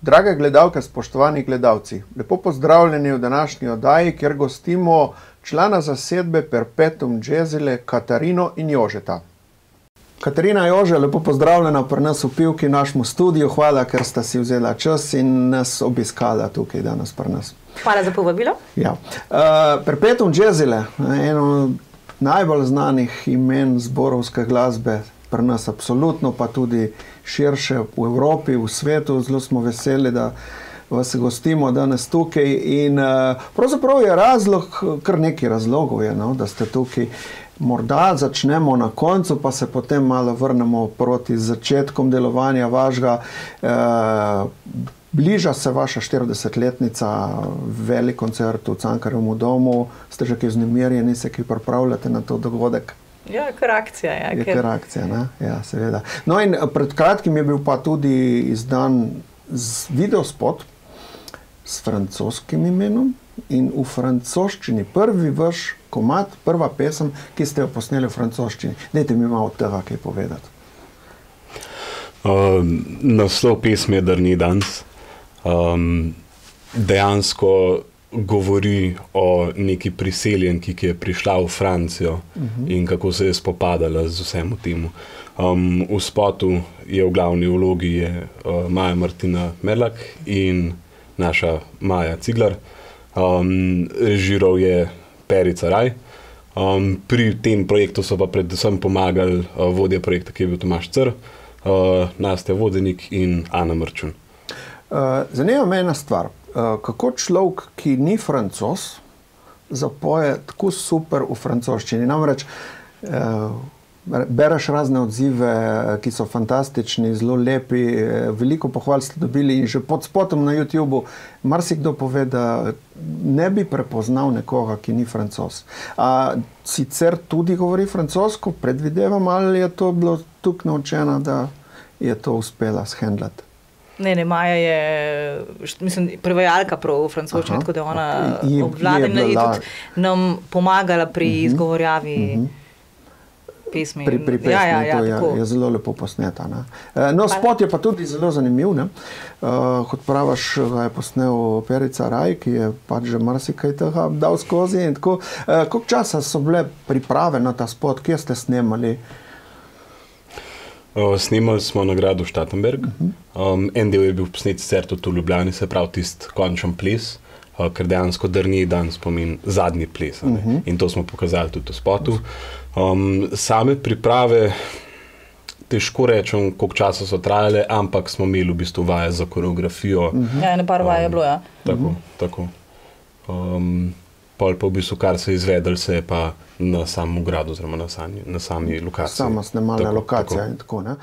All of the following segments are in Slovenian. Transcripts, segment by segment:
Drage gledalke, spoštovani gledalci, lepo pozdravljeni v današnji oddaji, kjer gostimo člana zasedbe Perpetuum Jazzile, Katarino in Jožeta. Katarina, Jože, lepo pozdravljena pri nas v Pivki, našemu studiu. Hvala, ker sta si vzela čas in nas obiskala tukaj danes pri nas. Hvala za povabilo. Ja. Perpetuum Jazzile, eno najbolj znanih imen zborovske glasbe pri nas absolutno, pa tudi širše v Evropi, v svetu. Zelo smo veseli, da vas gostimo danes tukaj in pravzaprav je razlog, kar nekaj razlogov je, no, da ste tukaj. Morda začnemo na koncu, pa se potem malo vrnemo proti začetkom delovanja vašega. Bliža se vaša 40-letnica, velik koncert v Cankarjevem domu. Ste že kaj vznemirjeni, se kaj pripravljate na to dogodek? Ja, kar akcija. Je kar akcija, ne? Ja, seveda. No in pred kratkim je bil pa tudi izdan videospot s francoskim imenom in v francoščini. Prvi vaš komad, prva pesem, ki ste jo posneli v francoščini. Dajte mi malo od tega kaj povedati. Naslov pesmi je Dernier dans. Dejansko govori o neki priseljenki, ki je prišla v Francijo in kako se je spopadala z vsem tem. V spotu je v glavni vlogi Maja Martina Merlak in naša Maja Ciglar. Režiral je Perica Raj. Pri tem projektu so pa predvsem pomagali vodja projekta, ki je bil Tomaž Cr, Nastja Vodenik in Ana Mrčun. Zanima me ena stvar. Kako človek, ki ni Francoz, zapoje tako super v francoščini? Namreč bereš razne odzive, ki so fantastični, zelo lepi, veliko pohval ste dobili in že pod spotom na YouTubeu marsikdo pove, da ne bi prepoznal nekoga, ki ni Francoz. Sicer tudi govori francosko, predvidevam, ali je to bilo tukaj naučena, da je to uspela shendlati? Ne, Maja je, mislim, prevajalka prav v francoščini, tako da ona obvlada in tudi nam pomagala pri izgovorjavi pesmi. Pri pesmi, to je zelo lepo posneta. No, spot je pa tudi zelo zanimiv, ne? Kot praviš, ga je posnel Perica Raj, ki je pač že marsikaj tega dal skozi in tako. Koliko časa so bile priprave na ta spot, kje ste snemali? Snemali smo na gradu Štatenberg. En del je bil posnet sicer tudi v Ljubljani, se pravi tisti končen ples, ker dejansko Dernier dans pomeni zadnji ples. In to smo pokazali tudi v spotu. Same priprave, težko rečem, koliko časa so trajale, ampak smo imeli v bistvu vaje za koreografijo. Ja, ne par vaje je bilo, ja. Tako. Pol pa v bistvu, kar se je izvedel, se je pa na samem gradu, oziroma na sami lokaciji. Sama snemalna lokacija in tako, ne?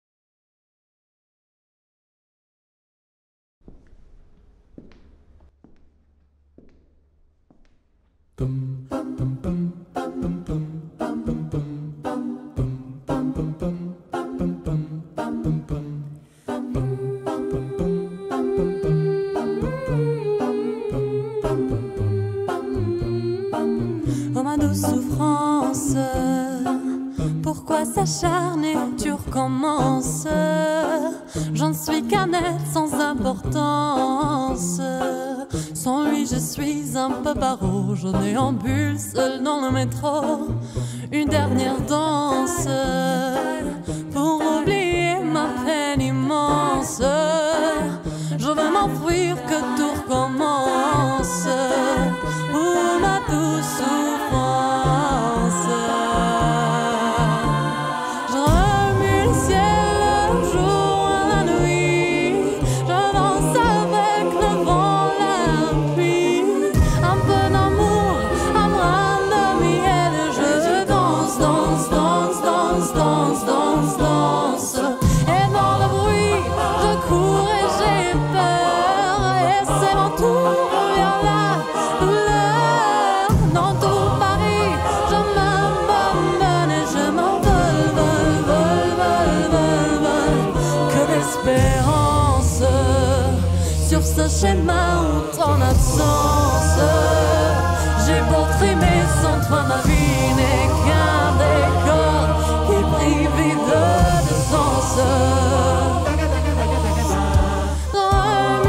Souffrance, pourquoi s'acharner, tu recommences. J'en suis qu'un être sans importance. Sans lui je suis un peu paro. Je déambule seul dans le métro. Une dernière danse pour oublier ma peine immense. Je veux m'enfuir, que tout recommence. Pour ma douce souffrance. Je remue le ciel le jour et la nuit. Je danse avec le vent, la pluie. Un peu d'amour, un brin de miel. Je danse, danse, danse, danse, danse, danse, danse. Et dans le bruit, je cours et j'ai peur. Et c'est mon tour, vient la douleur. Dans tout Paris, je m'abandonne et je m'envole, vol, vol, vol, vol, vol. Que d'espérance sur ce schéma ou ton absence. J'ai beau trimer sans toi, ma vie n'est qu'un décor qui est privé de sens.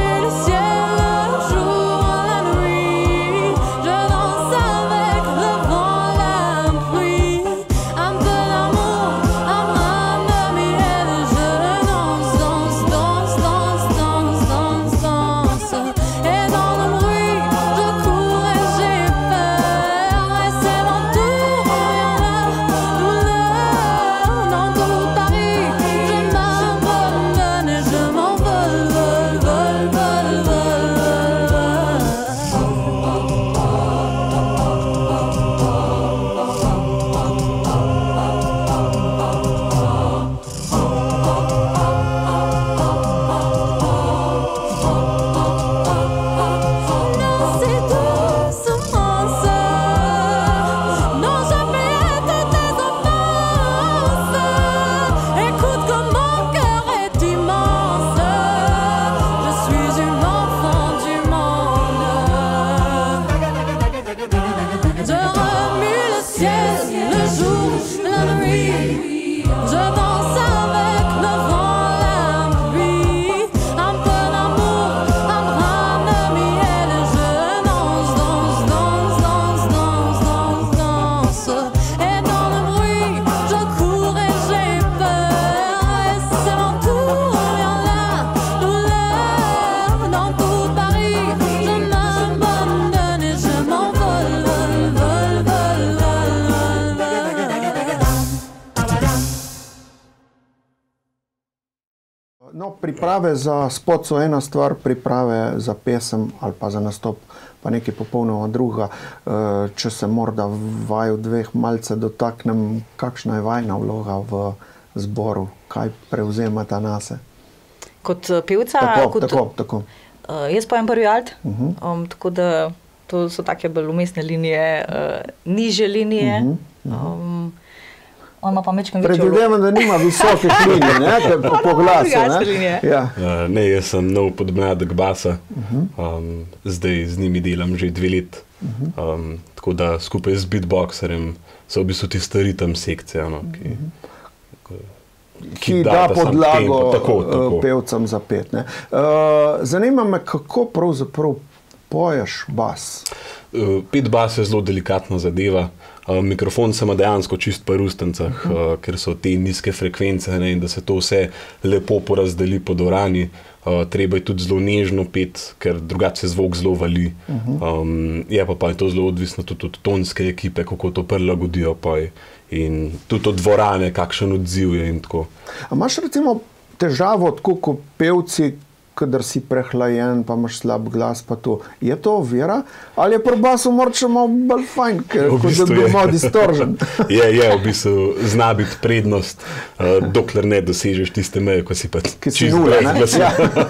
No, priprave za spot so ena stvar, priprave za pesem ali pa za nastop pa nekaj popolnoma druga. Če se morda vaju dveh malce dotaknem, kakšna je vajna vloga v zboru, kaj prevzemata nase? Kot pevca? Tako. Jaz pojem prvi alt, tako da to so take bolj umestne linije, nižje linije. On ima pa mečkam večjo vlogo. Predvidevam, da nima visokih linij, ne? Po glasu, ne? Ja. Ne, jaz sem nov podmladek basa. Zdaj z njimi delam že 2 let. Tako da skupaj z beatboxerjem so v bistvu tista ritem sekcija, no, ki da podlago pevcem za pet. Ne? Zanima me, kako pravzaprav poješ bas? Pet bas je zelo delikatna zadeva. Mikrofon se ima dejansko čist po rustencah, ker so te nizke frekvence, ne, in da se to vse lepo porazdeli po dvorani. Treba je tudi zelo nežno pet, ker drugače se zvok zelo vali. Je pa je to zelo odvisno tudi od tonske ekipe, kako to prilagodijo in tudi od dvorane, kakšen odziv je in tako. A imaš recimo težavo, tako kot pevci, kadar si prehlajen, pa imaš slab glas, pa to. Je to ovira? Ali je pri basu morče malo bolj fajn, kot da bi malo distoržen? Je, v bistvu zna biti prednost, dokler ne dosežeš tiste meje, ko si pa čisto brez glasa.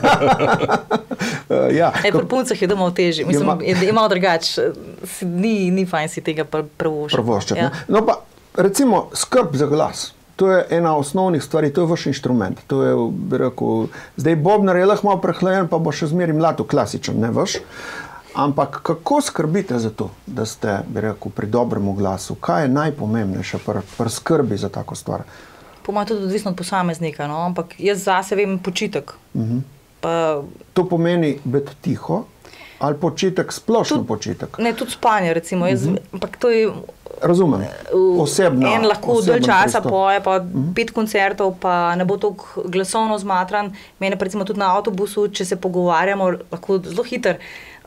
Pri puncah je domov težji. Mislim, je malo drugač. Ni fajn si tega prvoščati. No pa, recimo, skrb za glas. To je ena osnovnih stvari, to je vaš inštrument. To je, bi rekel, zdaj bobnar je lahko malo prehlajen, pa bo še zmeri mlado klasičen, ne vaš. Ampak kako skrbite za to, da ste, bi rekel, pri dobrem glasu? Kaj je najpomembnejše pri skrbi za tako stvar? Po mojem tudi odvisno od posameznika, no? Ampak jaz zase vem počitek. To pomeni biti tiho? Ali počitek, splošno počitek? Ne, tudi spanje, recimo. Ampak to je... Razumem, osebno. En lahko dalj časa poje, pa 5 koncertov, pa ne bo toliko glasovno zmatran. Mene pa recimo tudi na avtobusu, če se pogovarjamo, lahko zelo hiter.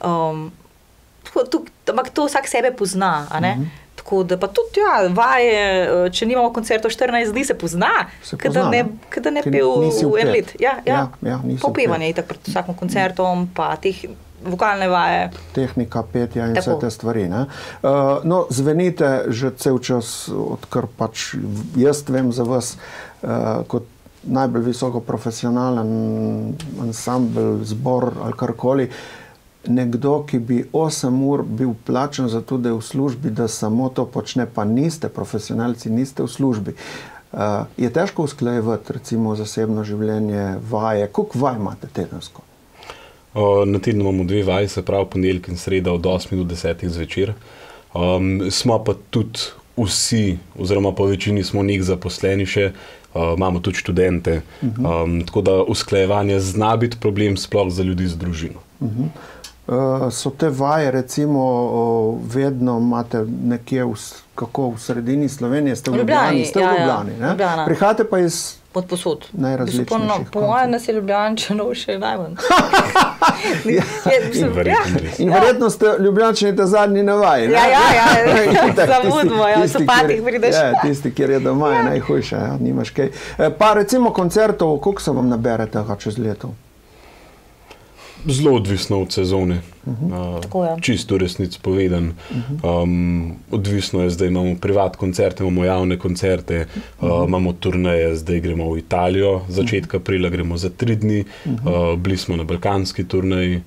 Ampak to vsak sebe pozna, a ne? Tako da pa tudi, vaje, če nimamo koncertov 14 dni, se pozna, kada ne pil v en let. Popevanje je tako pred vsakim koncertom, pa teh vokalne vaje. Tehnika, petja in vse te stvari. No, zvenite že cel čas, odkar pač jaz vem za vas, kot najbolj visoko profesionalen ansambl, zbor ali karkoli, nekdo, ki bi 8 ur bil plačan za to, da je v službi, da samo to počne, pa niste profesionalci, niste v službi. Je težko usklajevati recimo zasebno življenje, vaje? Koliko vaj imate tedensko? Na teden imamo 2 vaji, se pravi ponedeljek in sreda od 8 do 10 zvečer. Smo pa tudi vsi, oziroma po večini smo nek zaposleni še, imamo tudi študente, tako da usklajevanje zna biti problem sploh za ljudi z družino. So te vaje recimo vedno imate nekje v sredini Slovenije, ste v Ljubljani? Ste v Ljubljani, ne? Prihajate pa iz posod. Najrazličnejših. Po mojem nas je Ljubljančanov še najmanj. In verjetno ste Ljubljančani ta zadnji na vaji. Zamudimo, v sopatih prideš. Tisti, kjer je doma, je najhujše, nimaš kaj. Pa recimo koncertov, koliko se vam nabere tega čez leto? Zelo odvisno od sezone. Čisto resnic povedan. Odvisno je, zdaj imamo privat koncerte, imamo javne koncerte, imamo turneje, zdaj gremo v Italijo, začetka aprila gremo za 3 dni, bili smo na balkanski turneji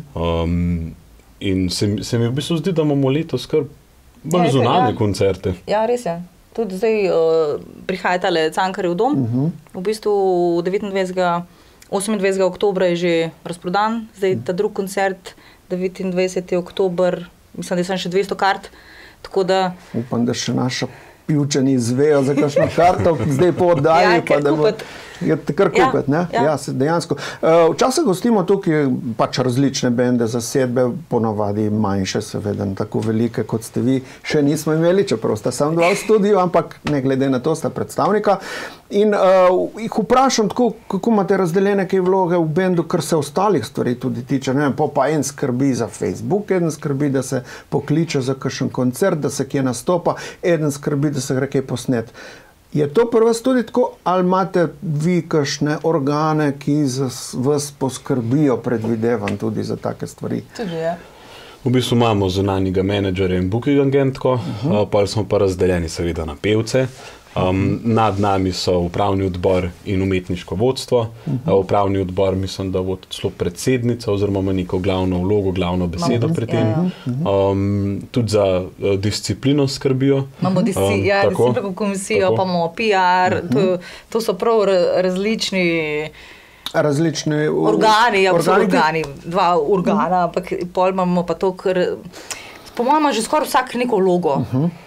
in se mi v bistvu zdi, da imamo letos kar bolj zunanje koncerte. Ja, res je. Tudi zdaj prihaja tale Cankarjev dom, v bistvu 28. oktobra je že razprodan, zdaj ta drug koncert, 29. oktober, mislim, da sem še 200 kart, tako da... Upam, da še naša pivčani izvejo za kakšno karto, zdaj po oddaji, pa da bo... Je kar kupiti, ne? Ja, dejansko. Včasih gostimo tukaj pač različne bende, zasedbe, ponavadi manjše, seveda, tako velike, kot ste vi, še nismo imeli, čeprav sta sam 2 v studiu, ampak ne glede na to sta predstavnika. In jih vprašam tako, kako imate razdeljene kaj vloge v bendu, kar se ostalih stvari tudi tiče. Ne vem, pa en skrbi za Facebook, eden skrbi, da se pokliče za kakšen koncert, da se kje nastopa, eden skrbi, da se gre kaj posnet. Je to pri vas tudi tako, ali imate vi kakšne organe, ki za vas poskrbijo, predvidevam, tudi za take stvari? Tudi je. V bistvu imamo zunanjega menedžerja in booking agentko, pa smo pa razdeljeni seveda na pevce. Nad nami so upravni odbor in umetniško vodstvo. Upravni odbor mislim, da vodi celo predsednica oziroma ima neko glavno vlogo, glavno besedo pri tem. Tudi za disciplino skrbijo. Imamo disciplinsko komisijo, pa imamo PR, to so prav različni organi, dva organa, ampak pol imamo pa to, ker po mojem ima že skoraj vsak neko vlogo.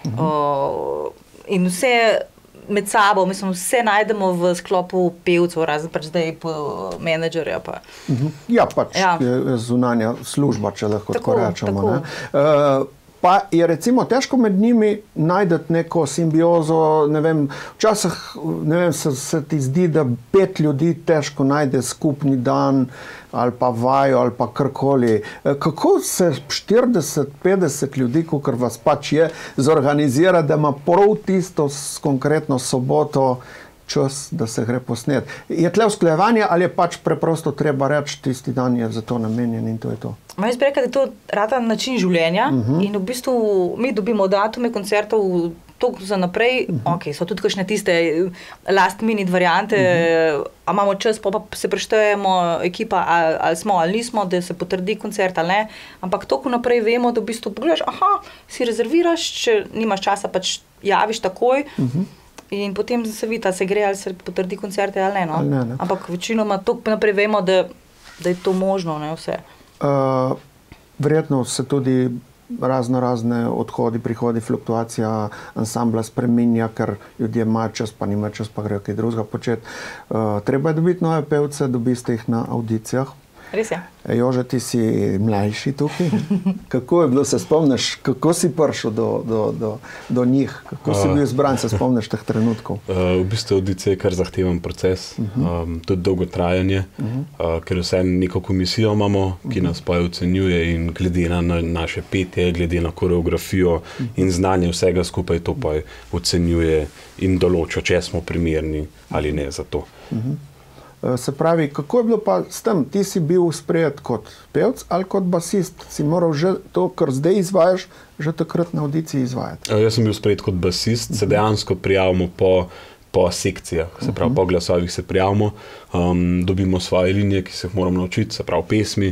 In vse med sabo, mislim, vse najdemo v sklopu pevcev, razen pač zdaj menedžerja. Ja, pač je zunanja služba, če lahko tako rečemo. Ne? Pa je recimo težko med njimi najdeti neko simbiozo, ne vem, včasih se ti zdi, da 5 ljudi težko najde skupni dan ali pa vajo ali pa karkoli. Kako se 40-50 ljudi, kakor vas pač je, zorganizira, da ima prav tisto konkretno soboto čas, da se gre posnet? Je tle usklajevanje ali je pač preprosto treba reči, tisti dan je za to namenjen in to je to? Jaz bi rekla, da je to rata način življenja in v bistvu mi dobimo datume koncertov toliko za naprej, so tudi kakšne tiste last minute variante, a imamo čas, pa se preštejemo ekipa, ali smo ali nismo, da se potrdi koncert ali ne, ampak toliko naprej vemo, da v bistvu pogledaš, si rezerviraš, če nimaš časa, pač javiš takoj, in potem se vidi, se gre ali se potrdi koncerte ali ne. No? Ne. Ampak večinoma toliko naprej vemo, da je to možno, ne vse. Verjetno se tudi razne odhodi, prihodi, fluktuacija ansambla spreminja, ker ljudje imajo čas, pa nimajo čas, pa grejo kaj drugega početi. Treba je dobiti nove pevce, dobiste jih na audicijah. Res je. Jože, ti si mlajši tukaj. Kako je bilo, se spomniš, kako si prišel do njih? Kako si bil izbran, se spomniš teh trenutkov? V bistvu audicija je kar zahteven proces, tudi dolgotrajanje, ker vse neko komisijo imamo, ki nas pa ocenjuje in glede na naše petje, glede na koreografijo in znanje vsega skupaj to pa ocenjuje in določa, če smo primerni ali ne za to. Se pravi, kako je bilo pa s tem? Ti si bil sprejet kot pevc ali kot basist? Si moral že to, kar zdaj izvajaš, že takrat na audiciji izvajati? Jaz sem bil sprejet kot basist, se dejansko prijavimo po sekcijah, se pravi po glasovih se prijavimo, dobimo svoje linije, ki se jih moramo naučiti, se pravi pesmi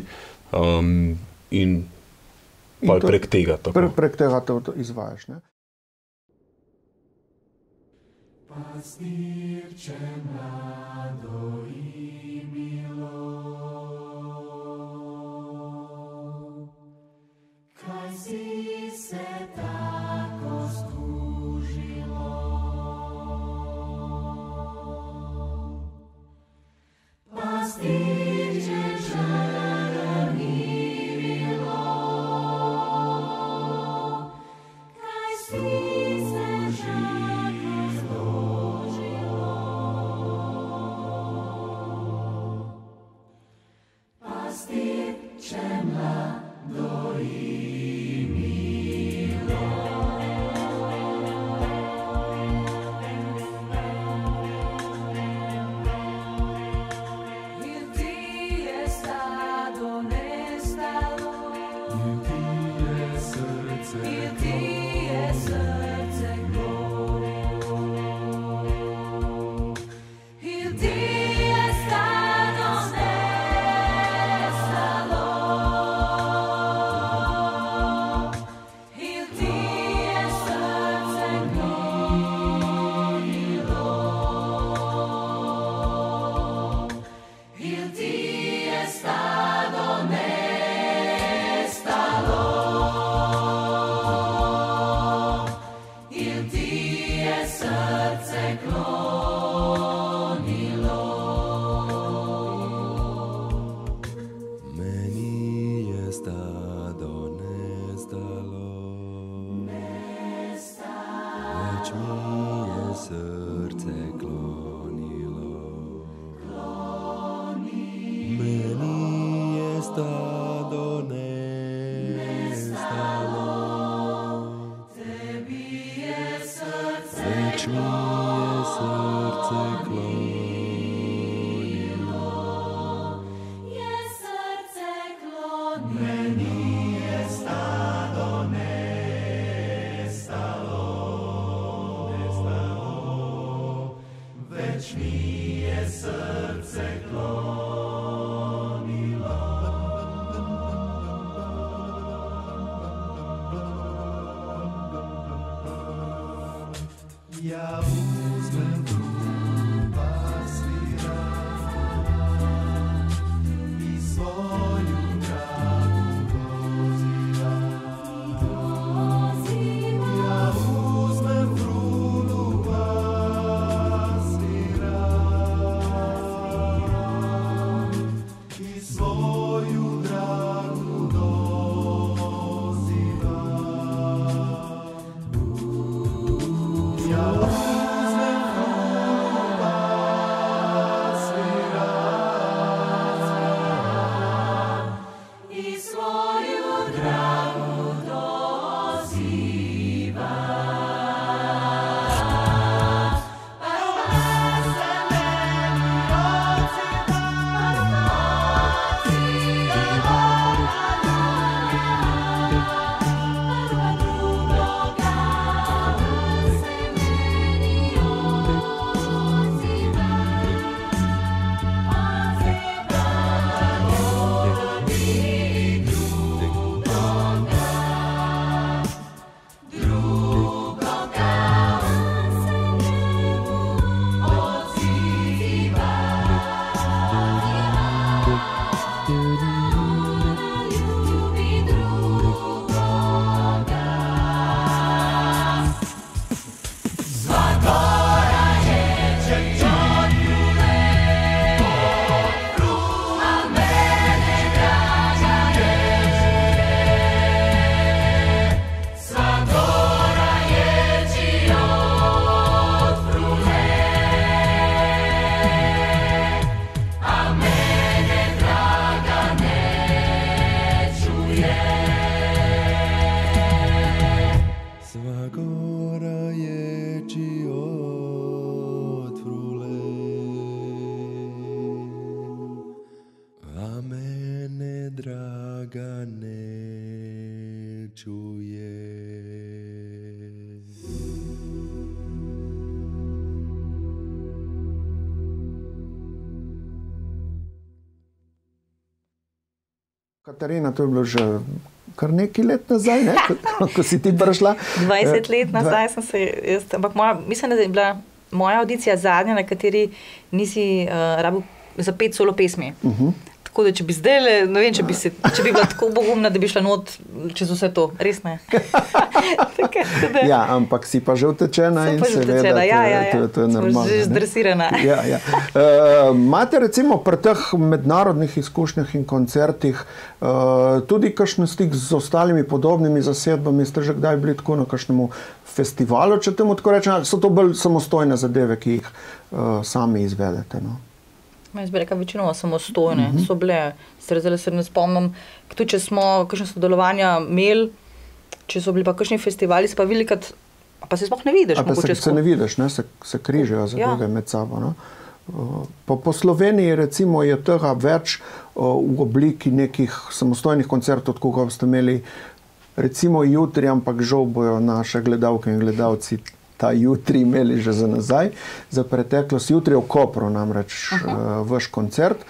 in prek tega. Prek tega to izvajaš, ne? Pastirče mlado i milo, kaj si se tako skužilo, pastirče črni milo, kaj si Katarina, to je bilo že kar nekaj let nazaj, ne? Ko si ti prišla. 20 let nazaj sem se jaz, ampak mislim, da je bila moja audicija zadnja, na kateri nisi rabil za 5 solo pesmi. Tako da, če bi zdaj, ne vem, če bi bila tako pogumna, da bi šla not čez vse to. Res ne. Ja, ampak si pa že utečena in seveda to je normalno. Sem že zdresirana. Imate recimo pri teh mednarodnih izkušnjah in koncertih tudi kakšen stik z ostalimi podobnimi zasedbami? Ste že kdaj bili tako na kakšnemu festivalu, če temu tako rečem? So to bolj samostojne zadeve, ki jih sami izvedete, no? Jaz bi rekla, večinoma samostojne so bile. Zdaj se ne spomnim, tudi če smo kakšne sodelovanja imeli, če so bili pa kakšni festivali, pa velikrat, pa se sploh ne vidiš. Se ne vidiš, ne? Se križajo zadeve med sabo. No? Po Sloveniji recimo je tega več v obliki nekih samostojnih koncertov, kot ste imeli recimo jutri, ampak žal bojo naše gledalke in gledalci ta jutri imeli že za nazaj, za preteklost. Jutri je v Kopru namreč vaš koncert.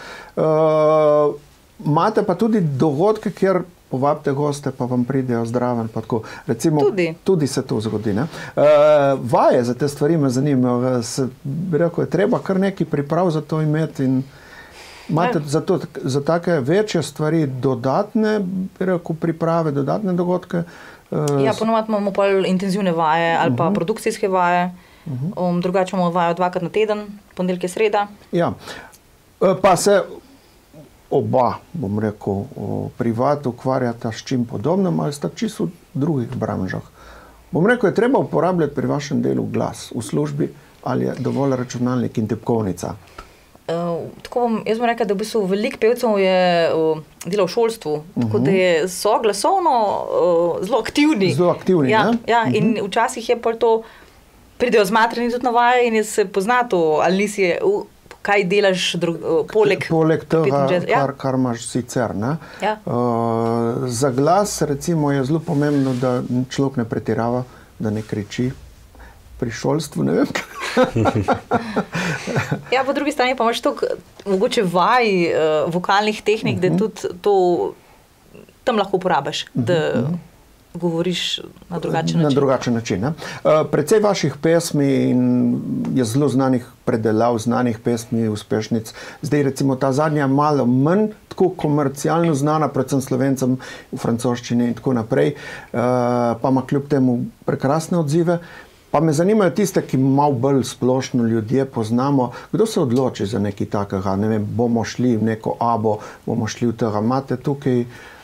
Imate pa tudi dogodke, kjer povabite goste, pa vam pridejo zdraven. Pa tako. Recimo, tudi se to zgodi. Ne? Vaje za te stvari me zanimajo. Bi rekel, je treba kar nekaj priprav za to imeti in imate za take večje stvari dodatne, bi rekel, priprave, dodatne dogodke? Ja, ponovadi imamo pol intenzivne vaje ali pa produkcijske vaje. Drugače imamo vajo 2-krat na teden, ponedeljek je sreda. Ja, pa se oba, bom rekel, privat ukvarjata s čim podobnim ali sta čisto v drugih branžah. Bom rekel, je treba uporabljati pri vašem delu glas v službi ali je dovolj računalnik in tipkovnica? Jaz bom rekla, da v bistvu veliko pevcev je delal v šolstvu, tako da so glasovno zelo aktivni. Zelo aktivni, ne? Ja, in včasih je pa to, pridejo zmatrani tudi na vaje in se pozna to, ali nisi, kaj delaš poleg tega, kar imaš sicer, ne? Ja. Za glas recimo je zelo pomembno, da človek ne pretirava, da ne kriči. Pri šolstvu, ne vem. Ja, po drugi strani pa imaš toliko mogoče vaj, vokalnih tehnik, da tudi to tam lahko uporabiš, da govoriš na drugačen Na način. drugačen način. Ne? Precej vaših pesmi in je zelo znanih predelav, znanih pesmi, uspešnic. Zdaj recimo ta zadnja malo manj tako komercialno znana, predvsem Slovencem v francoščini in tako naprej, pa ima kljub temu prekrasne odzive. Pa me zanimajo tiste, ki malo bolj splošno ljudje poznamo. Kdo se odloči za nekaj takega? Ne vem, bomo šli v neko abo, bomo šli v tega. Imate tukaj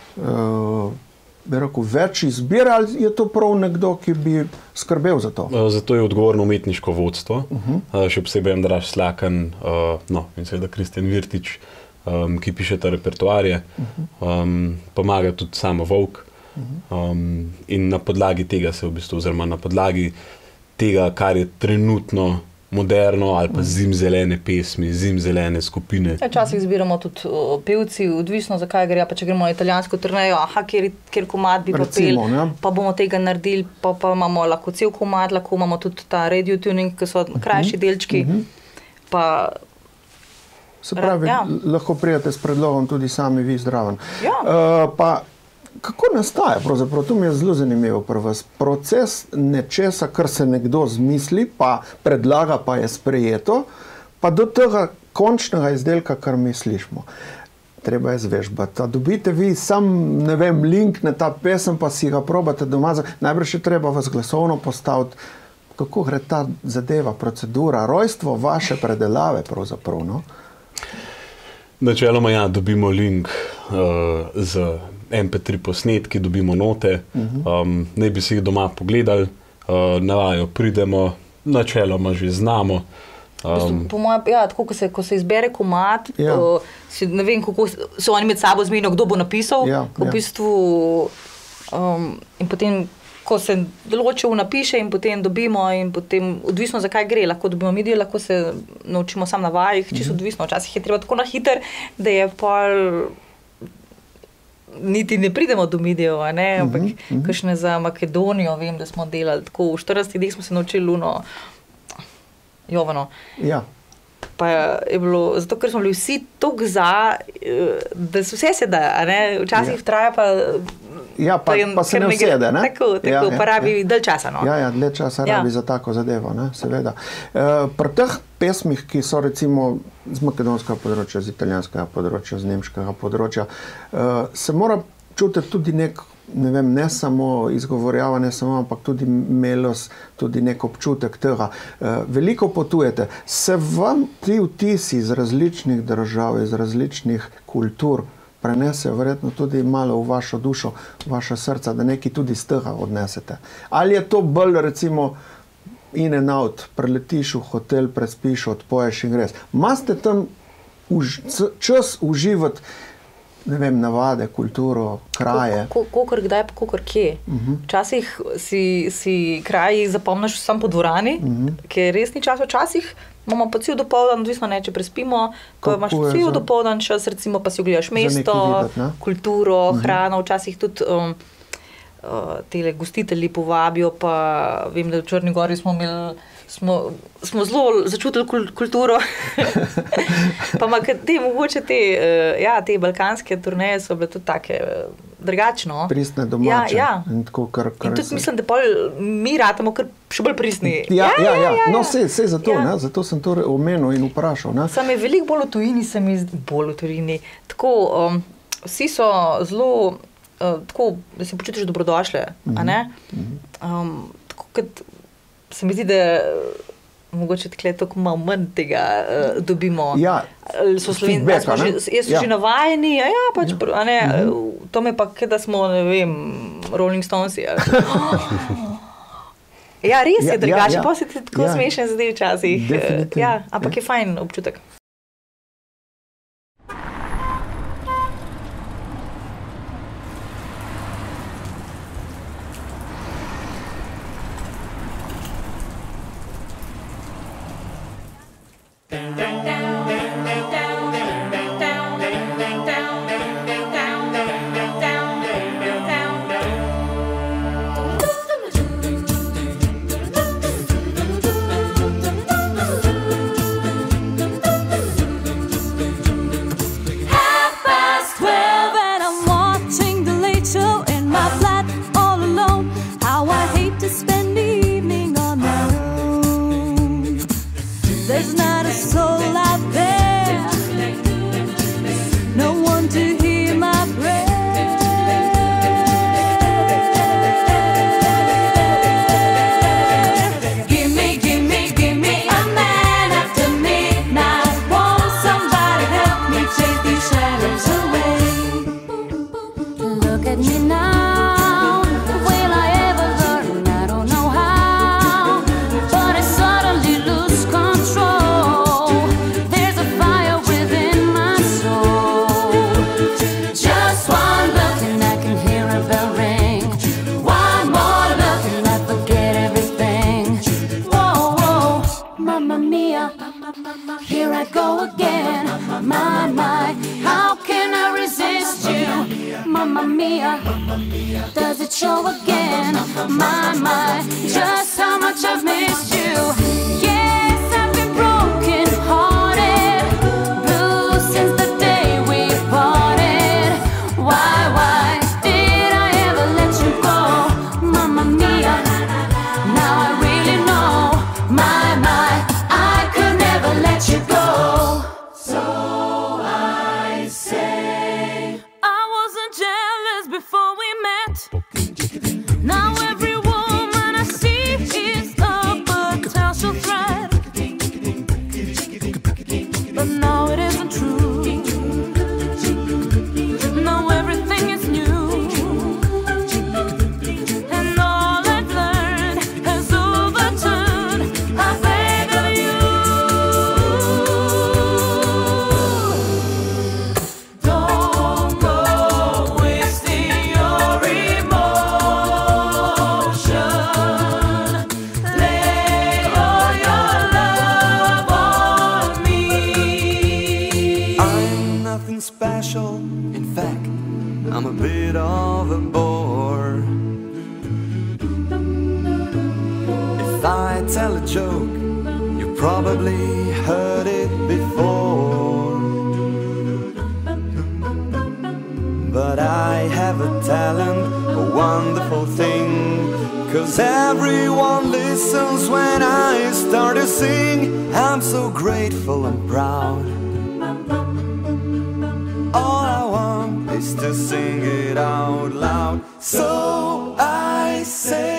bi rekel, več izbir, ali je to prav nekdo, ki bi skrbel za to? Zato je odgovorno umetniško vodstvo, še posebej Andraž Slakan, in seveda Kristjan Virtič, ki pišeta repertoarje, pomaga tudi Samo Volk. In na podlagi tega se v bistvu, oziroma na podlagi tega, kar je trenutno moderno ali pa zimzelene pesmi, zimzelene skupine. Včasih zbiramo tudi pevci, odvisno zakaj gre, pa če gremo na italijansko turnejo, kjer komad bi pa pel, pa bomo tega naredili, pa imamo lahko cel komad, lahko imamo tudi ta radio tuning, ki so krajši delčki. Pa se pravi, lahko prijete s predlogom tudi sami vi zdraven. Pa kako nastaja pravzaprav? To mi je zelo zanimivo pri vas. Proces nečesa, kar se nekdo zmisli, pa predlaga, pa je sprejeto, pa do tega končnega izdelka, kar mi slišimo. Treba je zvežbati. A dobite vi sam, ne vem, link na ta pesem, pa si ga probate doma. Najbrž je treba vas glasovno postaviti. Kako gre ta zadeva, procedura, rojstvo vaše predelave pravzaprav, no? Načeloma dobimo link z MP3 posnetki, dobimo note, naj bi si jih doma pogledali, na vajo pridemo, načeloma že znamo. Po mojem, tako, ko se izbere komad, ne vem, kako so oni med sabo zmenijo, kdo bo napisal, v bistvu, in potem, ko se določil napiše in potem dobimo in potem, odvisno zakaj gre, lahko dobimo MIDI, lahko se naučimo sam na vajih, čisto odvisno, včasih je treba tako na hiter, da je pol niti ne pridemo do MIDI-jev, ampak kakšne za Makedonijo, vem, da smo delali tako, v 40 dneh smo se naučili Luno Jovano. Ja. Pa je bilo, zato ker smo bili vsi toliko za, da vse se da, včasih traja pa pa se ne usede, ne? Tako, pa rabi dalj časa, no. Dlje časa rabi za tako zadevo, ne, seveda. Pri teh pesmih, ki so recimo z makedonskega področja, z italijanskega področja, z nemškega področja, se mora čutiti tudi ne vem, ne samo izgovorjava, ne samo, ampak tudi melos, tudi nek občutek tega. Veliko potujete. Se vam ti vtisi iz različnih držav, iz različnih kultur prenesejo verjetno tudi malo v vašo dušo, v vaše srca, da nekaj tudi z tega odnesete? Ali je to bolj recimo in and out, preletiš v hotel, prespiš, odpoješ in greš? Maste tam čas uživati, ne vem, navade, kulturo, kraje? Kokor kdaj, pa kokor kje. Včasih si kraji zapomniš sam po dvorani, ker res ni čas včasih, imamo pa cel dopoldan, odvisno če prespimo, ko imaš cel dopoldan čas, recimo pa si ogledaš mesto, kulturo, hrano, včasih tudi tele gostitelji povabijo, pa vem, da v Črni Gori smo zelo začutili kulturo. Pa mogoče te balkanske turneje so bile tudi take drugačno. Pristne, domače. In tudi mislim, da mi ratamo kar še bolj pristni. No, sej zato, zato sem to omenil in vprašal. Sam je veliko bolj v tujini, bolj v tujini. Tako, vsi so zelo, tako, da se počutiš dobrodošle, a ne? Tako, kot se mi zdi, da mogoče takle tako malo manj tega dobimo. So že navajeni, to me pa, da smo, ne vem, Rolling Stonesi. Res je drugače, pa se ti tako smešen zdaj včasih. Ampak je fajn občutek. There's not a soul out there, no one to hear my prayer. Give me, give me, give me a man after midnight. Won't somebody help me chase these shadows away? Look at me now. Will I ever learn? I don't know how, but I suddenly lose control. There's a fire within my soul. Just one look and I can hear a bell ring. One more look and I forget everything. Whoa, whoa, mamma mia, here I go again. My, how can I resist you? Mamma mia, does it show again? My, just how much I've missed you. Yes, I've been broken hearted, blue since the day we parted. Why did I ever let you go? Mamma mia, now I really know. My, I could never let you go. So I say, I wasn't jealous before we met. Now every woman I see is a potential threat. But now it isn't true. Now everything is new. And all I've learned has overturned I think of you. Don't go wasting your emotion. Lay all your love on me. I'm nothing special. In fact, I'm a bit of a bore. If I tell a joke, you probably heard it before. But I have a talent, a wonderful thing, 'cause everyone listens when I start to sing. I'm so grateful and proud. All I want is to sing it out loud. So I say,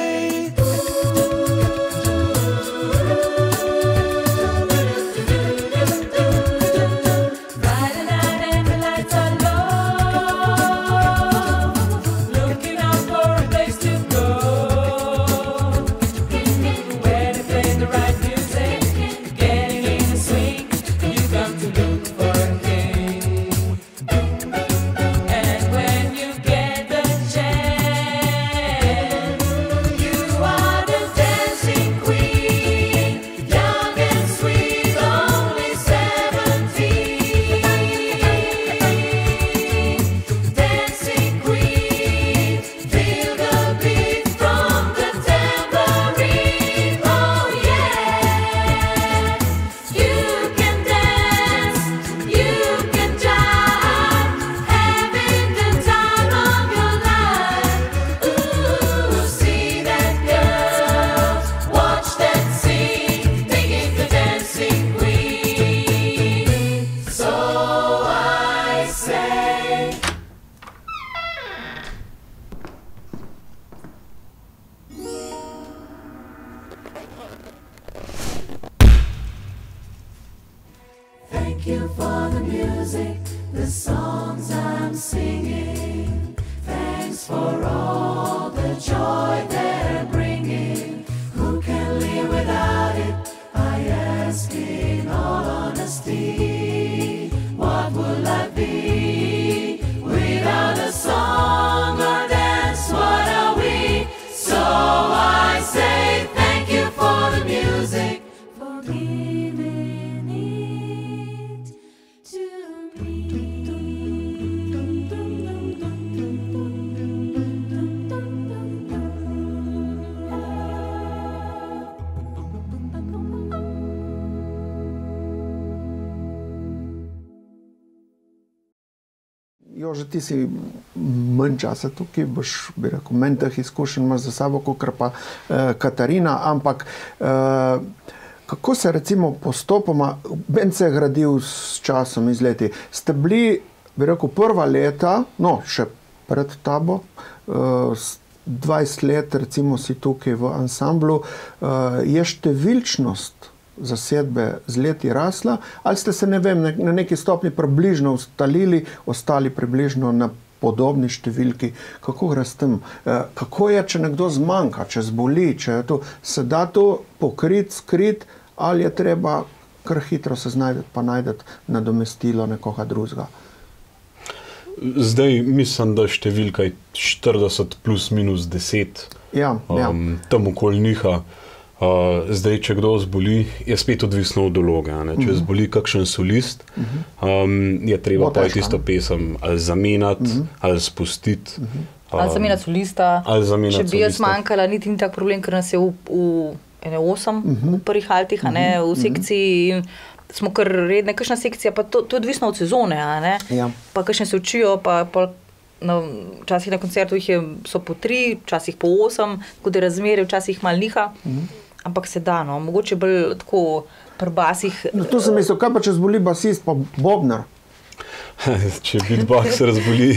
Friday night and the lights are low, looking out for a place to go, where to play the right music, getting in the swing. You come to look for a king, and when you get the chance, you are the dancing queen, young and sweet, only 17. Dancing queen, feel the beat from the tambourine. Oh yeah, you can dance, you can jive, having the time of your life. Ooh, see that girl, watch that scene, digging the dancing queen. So I say, thank you for the music, the songs I'm singing. Thanks for all the joy they're bringing. Who can live without it? I ask in all honesty. What would life be without a song or dance? What are we? So I say thank you for the music, for giving it to me. Jože, ti si manj časa tukaj, boš, bi rekel, manj teh izkušenj imaš za sabo, kot pa Katarina, ampak kako se recimo postopoma, bend se je gradil s časom, iz leti. Ste bili, bi rekel, prva leta, no, še pred tabo, 20 let recimo si tukaj v ansamblu, je številčnost zasedbe z leti rasla, ali ste se, ne vem, na neki stopni približno ustalili, ostali približno na podobni številki? Kako gre s tem? Kako je, če nekdo zmanjka, če zboli, če je to, se da to pokriti, skrit, ali je treba kar hitro se znajdeti, pa najdeti nadomestilo nekoga drugega? Zdaj mislim, da številka je 40 plus minus 10, tam okoli njiha. Zdaj, če kdo zboli, je spet odvisno od dologe. Če zboli kakšen solist, je treba pa tisto pesem ali zamenjati, ali spustiti. Ali zamenjati solista. Če bi jaz manjkala, niti ni tak problem, ker nas je v 8 v prvih altih, v sekciji, smo kar redne, kakšna sekcija, pa to je odvisno od sezone, pa kakšne se učijo, pa včasih na koncertu so po 3, včasih po 8, tako da razmere včasih malo niha. Ampak se da, no, mogoče bolj tako pri basih. No, tu sem mislil, kaj pa če zboli basist, pa bobnar? Če beatbox razboli.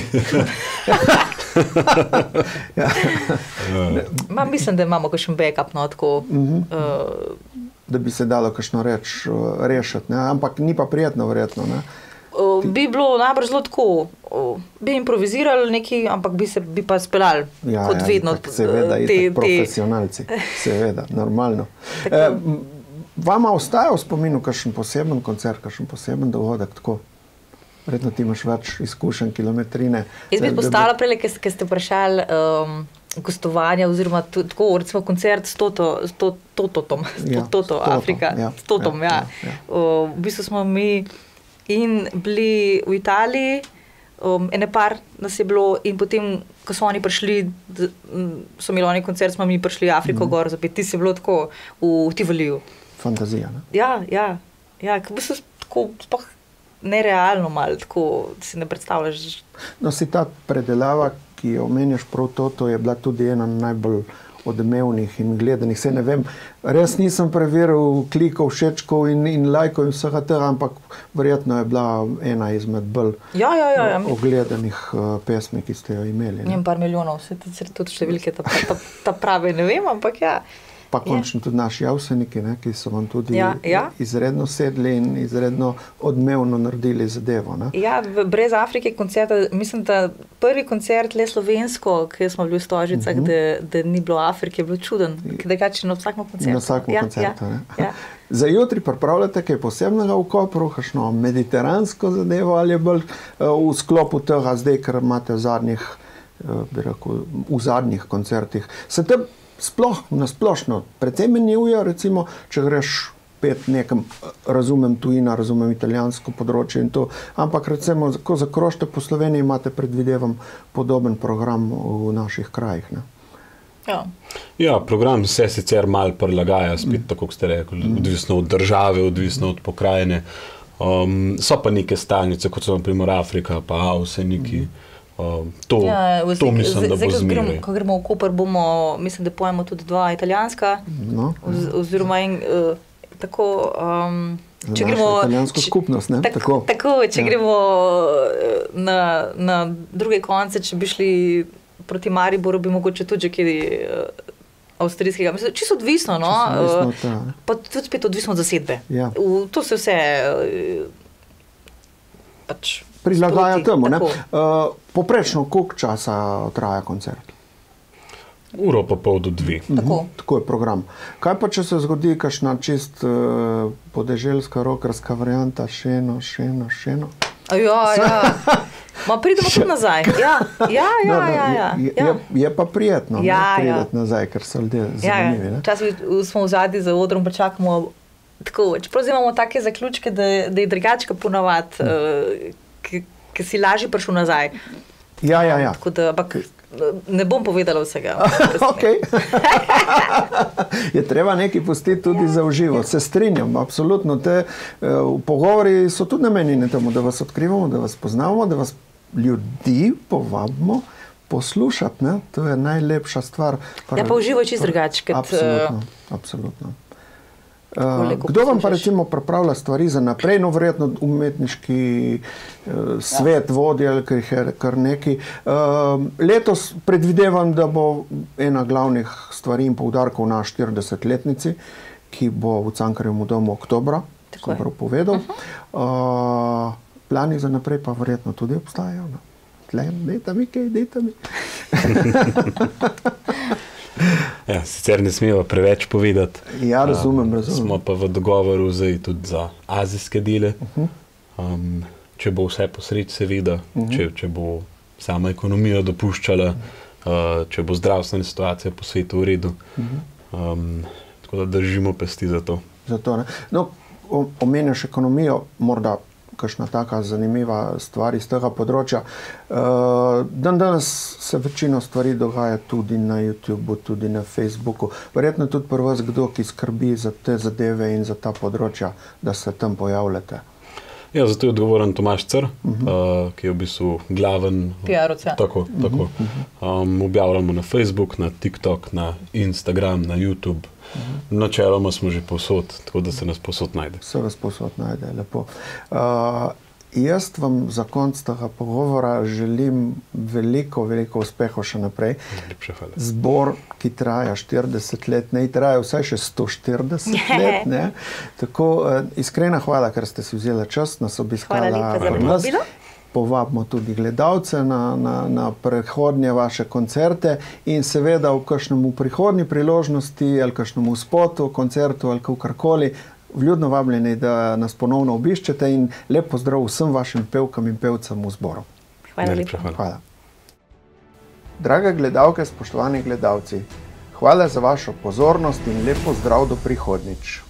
Mislim, da imamo kakšen backup, no, tako. Da bi se dalo kakšno reč rešiti, ampak ni pa prijetno, verjetno, ne? Bi bilo najbrž zelo tako, bi improvizirali nekaj, ampak bi pa speljali kot vedno. Seveda, profesionalci, seveda, normalno. Vama ostaja v spominu kakšen poseben koncert, kakšen poseben dogodek, tako? Verjetno ti imaš več izkušenj, kilometrine. Jaz bi postavila prej, ker ste vprašali gostovanja, oziroma tako, recimo koncert s Totom, Afrika, s Totom, ja. V bistvu smo mi in bili v Italiji, ene par nas je bilo, in potem, ko so oni prišli, so imeli oni koncert, smo mi prišli v Afriko gor, zapet, ti si bilo tako v Tivoliju. Fantazija, ne? Ja, v bistvu tako sploh nerealno malo, tako si ne predstavljaš. No, si ta predelava, ki jo omenjaš prav to je bila tudi ena najbolj odmevnih in gledanih. Se ne vem, res nisem preveril klikov, všečkov in lajkov in vsega tega, ampak verjetno je bila ena izmed bolj ogledanih pesmi, ki ste jo imeli. Njem par milijonov, vse tudi številke ta prave, ne vem, ampak ja. Pa končno tudi naši javseniki, ki so vam tudi izredno sedli in izredno odmevno naredili zadevo. Ne? Ja, brez Afrike koncerta, mislim, da prvi koncert le slovensko, ki smo bili v Stožicah, da ni bilo Afrike, je bilo čuden, da je na vsakem koncertu. Na vsakem koncertu, ne? Za jutri pripravljate kaj posebnega v Kopru, kakšno mediteransko zadevo, ali je bolj v sklopu tega zdaj, ker imate v zadnjih koncertih. Se te sploh, nasplošno, precej menjujejo, recimo, če greš pet nekam, razumem tujina, razumem italijansko področje in to, ampak recimo, ko zakrožite po Sloveniji, imate, predvidevam, podoben program v naših krajih, ne? Ja, program se sicer malo prilagaja, spet tako, kot ste rekli, odvisno od države, odvisno od pokrajine. So pa neke stalnice, kot so na primer Afrika, pa Avseniki. To mislim, da bo zmeraj. Ko gremo v Koper, mislim, da pojemo tudi 2 italijanska, oziroma tako, če gremo italijansko skupnost, ne? Tako, če gremo na druge konce, če bi šli proti Mariboru, bi mogoče tudi že kjer avstrijskega. Mislim, čisto odvisno, no? Pa tudi spet odvisno od zasedbe. To se vse pač prilagaja temu, ne? Poprečno, koliko časa traja koncert? 1,5 ure do 2. Tako je program. Kaj pa, če se zgodi kakšna čist podeželska rokerska varianta, šeno? Ma pridemo tudi nazaj. Je pa prijetno prideti nazaj, ker so ljudje zanimivi. Včasih smo v zadnji za odrom, pa čakamo tako, čeprav imamo take zaključke, da je drugačka ponavadi, ki si lažje prišel nazaj. Tako da, ampak ne bom povedala vsega. Okay. Je treba nekaj pustiti tudi za uživo. Se strinjam, absolutno. Te pogovori so tudi namenjeni temu, da vas odkrivamo, da vas poznamo, da vas ljudi povabimo poslušati. Ne? To je najlepša stvar. Ja, pa uživo čisto drugače. Absolutno. lepo Kdo vam pa poslušaš. recimo pripravlja stvari za naprej, no verjetno umetniški svet vodi, ali kar jih je kar neki. Letos predvidevam, da bo ena glavnih stvari in poudarkov na 40-letnici, ki bo v Cankarjevem domu oktobra, Tako je. sem prav povedal. Plani za naprej pa verjetno tudi obstajajo. No? Dajte mi kaj, dajte mi. Ja, sicer ne smemo preveč povedati. Ja, razumem. Smo pa v dogovoru zdaj tudi za azijske dele. Če bo vse posreč, seveda, če bo sama ekonomija dopuščala, če bo zdravstvena situacija po svetu v redu. Tako da držimo pesti za to. Zato, ne. No, omenjaš ekonomijo, morda kakšna taka zanimiva stvar iz tega področja. Danes se večino stvari dogaja tudi na YouTubeu, tudi na Facebooku. Verjetno tudi pri vas kdo, ki skrbi za te zadeve in za ta področja, da se tam pojavljate. Ja, zato je odgovoren Tomaž Cer, ki je v bistvu glaven PR-ovec, ja. Tako. Objavljamo na Facebook, na TikTok, na Instagram, na YouTube. Načeloma smo že povsod, tako da se nas povsod najde. Se vas povsod najde, lepo. Jaz vam za konc tega pogovora želim veliko uspehov še naprej. Najlepša hvala. Zbor, ki traja 40 let, ne traja vsaj še 140 let. Ne? Tako, iskrena hvala, ker ste si vzeli čas, nas obiskala. Hvala lepa za pri nas. povabilo. Povabimo tudi gledalce na prihodnje vaše koncerte in seveda v kakšnem prihodnji priložnosti ali kakšnem spotu, koncertu ali karkoli, vljudno vabljeni, da nas ponovno obiščete in lep pozdrav vsem vašim pevkam in pevcem v zboru. Hvala Najlepša lepa. hvala. Drage gledalke, spoštovani gledalci, hvala za vašo pozornost in lep pozdrav do prihodnjič.